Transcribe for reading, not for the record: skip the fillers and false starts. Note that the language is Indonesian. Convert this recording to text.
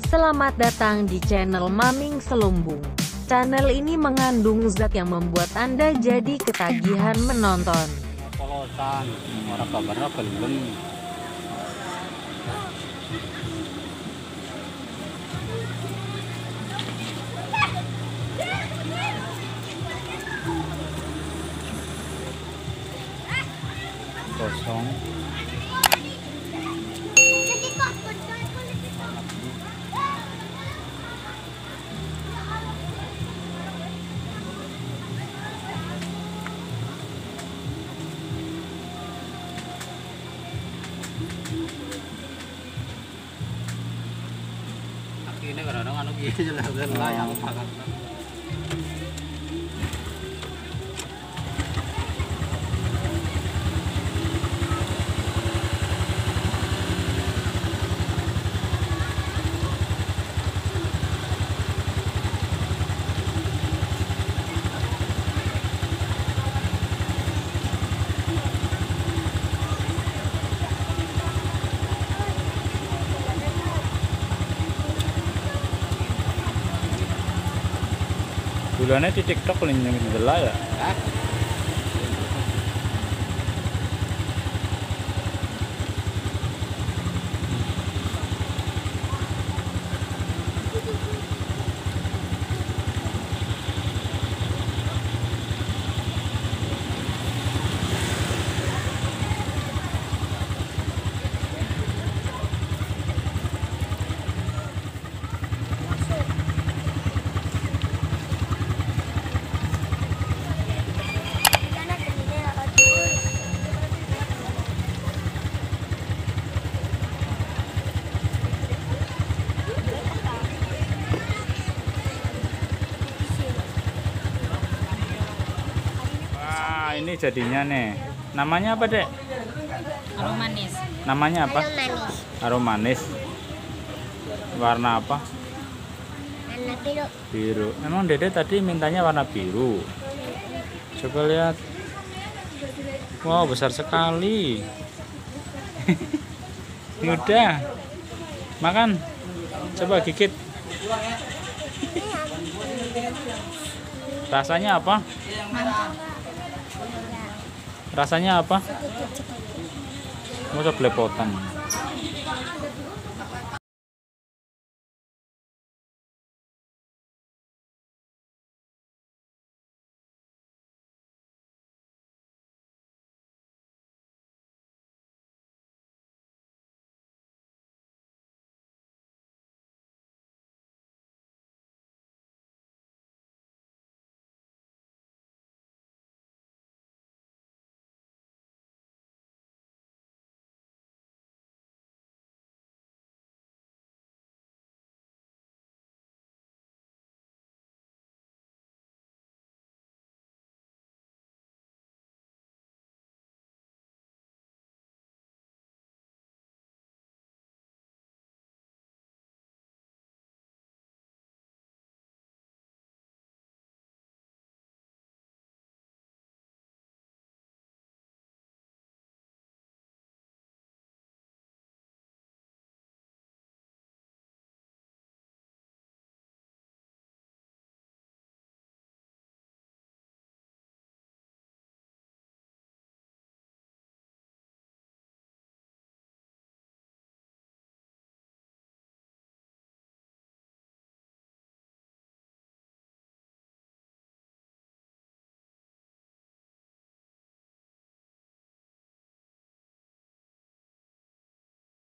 Selamat datang di channel Maming Selumbu. Channel ini mengandung zat yang membuat Anda jadi ketagihan menonton. Polosan, orang kabarnya gelem. Kosong. Ini kadang-kadang anu gitu lah yang makan. Bulannya di TikTok paling nyegelah ya. Ini jadinya nih. Namanya apa, Dek? Aromanis. Namanya apa? Aromanis. Warna apa? Warna biru. Biru. Emang Dede tadi mintanya warna biru. Coba lihat. Wow, besar sekali. Udah. Makan. Coba gigit. Rasanya apa? Rasanya apa? Mau coba belepotan.